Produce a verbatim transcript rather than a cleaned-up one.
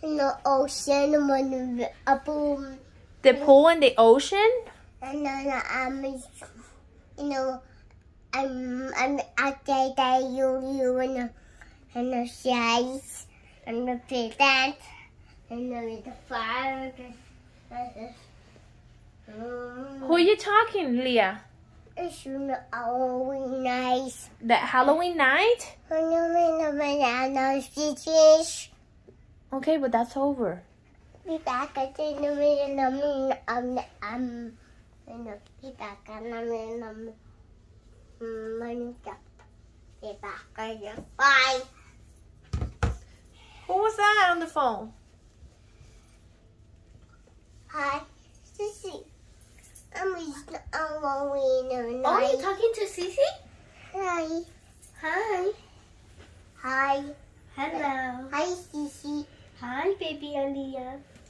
in the ocean when a boom. The pool in the ocean? And then um, you know, I'm I'm out there that you you and the and the size and the plant and the the fire. Who are you talking, Leah? It's Halloween night. That Halloween night? Okay, but that's over. Be back at the middle of um um and be back at the middle of be back at the bye. Who was that on the phone? Hi, Sissy. I'm Halloween night. Oh, you talking to Sissy? Hi. Hi. Hi. Hello. Hi, Sissy. Hi, baby Alia.